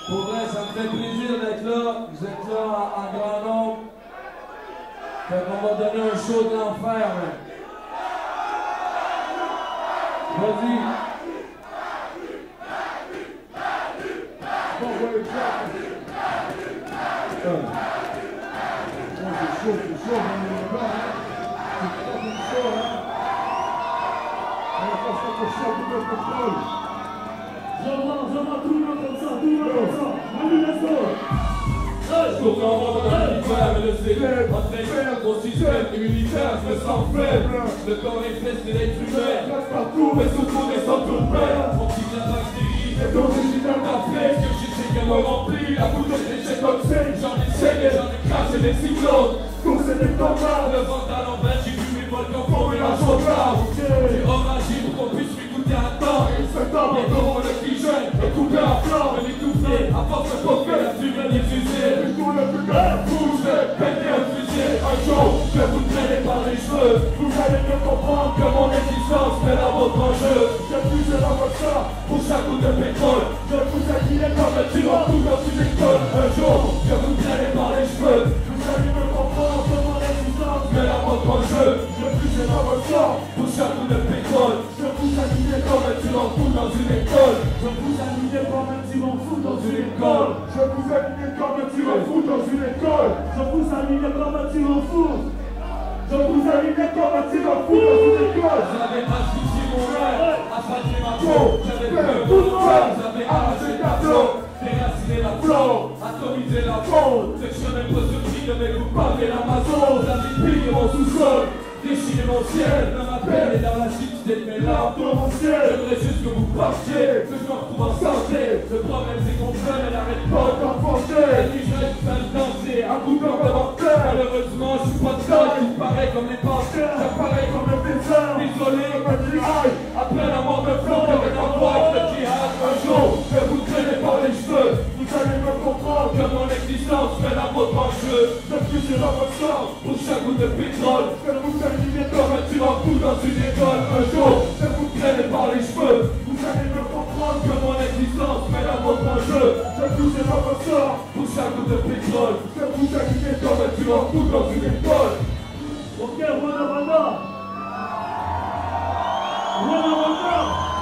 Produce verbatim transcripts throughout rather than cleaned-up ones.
Pour vrai, ça me fait plaisir d'être là. Vous êtes là en grand nombre. Fait qu'on va donner un show de l'enfer, man. Vas-y. Bon, ouais, c'est chaud, c'est chaud, on est là, hein. C'est pas comme ça, hein. On va pas se faire chaud pour le contrôle. J'envoie, j'envoie tout le monde comme ça, tout le monde comme ça. Allez, let's go. Je tourne en rond dans l'univers, mais le célèbre entraîneur, gros système immunitaire, je me sens faible. Le corps est fait, c'est l'être humain. Reste partout, mais surtout des centres de paix. Mon petit la bactérie, c'est d'origine d'Afrique. Que j'ai sais qu'elle me remplit, la bouteille d'échec toxique. J'en ai saigné, j'en ai craché des cyclones. Tous c'est des tombales. Le vent à l'envers, j'ai vu mes volcans former la chauffard. J'ai oragé pour qu'on puisse m'écouter à temps. Et ce temps, mon corps, le oxygène, est coupé à flanc. Me l'étouffer, à force de poker, la fumée des fusées. Je tourne le plus belle, bouge, péter un fusil. Un jour, je vais vous traîner par les cheveux. Vous allez mieux comprendre que mon existence met la vôtre en jeu. Je pousse la votre ça pour chaque coup de pétrole. Je vous acquille comme un tyran tout dans une école. Un jour, je vais vous traîner par les cheveux. Vous allez mieux comprendre que mon existence met la vôtre en jeu. Je pousse la votre ça pour chaque coup de pétrole. Je vous acquille comme un tyran fou dans une école. Je vous acquille comme un tyran fou dans une école. Je vous acquille comme un tyran fou dans une école. Je vous aligne comme un tyran fou. Je vous aligne comme un tyran fou dans une école. J'avais asphyxié mon rêve, asphalté ma peau. J'avais peur de mon rêve, j'avais arraché le tableau. Déraciné la flore, atomisé la faune. Sectionné le poste de mes coupables et l'Amazon. J'avais pillé mon sous-sol. Déchirer mon ciel, dans ma peine et dans la chute des mes larmes dans mon ciel. J'aimerais juste que vous partiez, que je me retrouve en santé. Le problème c'est qu'on freine, elle n'arrête pas d'enfoncer. Elle dit je reste plein de danser, un coup complémentaire. Malheureusement je suis pas de taille, je pareil comme les panthères. J'apparais comme le médecin, désolé comme le aïe. Après la mort de flanc, il y avait un roi avec le djihad. Un jour, je vais vous traîner par les cheveux. Vous allez me comprendre que mon existence met la vôtre en jeu. Je suis dans votre sang, pour chaque goutte de pétrole. Comme un tyran fou dans une école. Un jour, je vous traîner par les cheveux. Vous allez me comprendre que mon existence met la vôtre en jeu. Je touche dans votre sort pour chaque goutte de pétrole. Je vous acquille comme un tyran fou dans une école. Ok, Rwanda, Rwanda. Rwanda, Rwanda.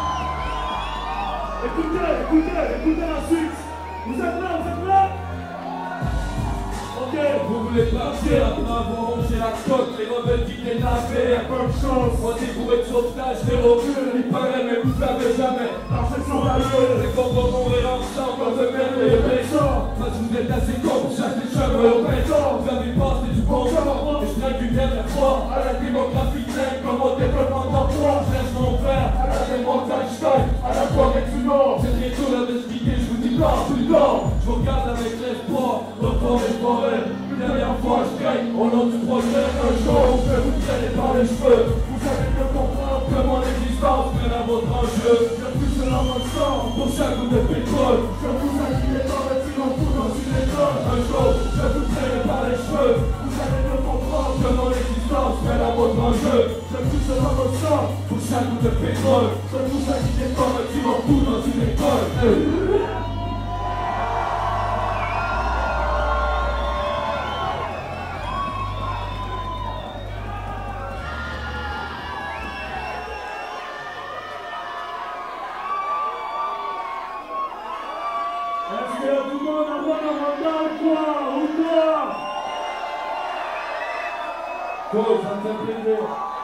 Écoutez, écoutez, écoutez la suite. Vous êtes là, vous êtes là. Ok, vous voulez partir après avoir rongé la côte. Les rebelles qui étaient lavés, bonne chance. On dit pour être sauvetage, les revues. Il paraît, mais vous savez jamais. Marchez sur la lune. Les corps vont mourir ensemble comme de même et le méchant. Parce que vous êtes assez con pour chasser les cheveux au béton. Vous avez passé du bon temps. Et je traite une dernière fois à la démographie pleine comme au développement d'emploi. Je laisse mon frère à la démontage taille, à la forêt du Nord. J'ai bientôt la d'expliquer, je vous dis pas plus tard. Je vous regarde avec l'espoir, report et forêt. Une dernière fois je gagne au nom du projet. Un jour je vais vous traîner par les cheveux. Vous allez mieux comprendre que mon existence mène à votre enjeu. Je pousse dans votre sang pour chaque goutte de pétrole. Je vous acquille dans le tyran fou dans une école. Un jour je vais vous traîner par les cheveux. Vous allez mieux comprendre que mon existence mène à votre enjeu. Je pousse dans votre sang pour chaque goutte de pétrole. Je vous acquille dans le tyran fou dans une école. Est-ce que tout le monde a droit d'un ou quoi? Ou quoi? Cool, ça me fait plaisir.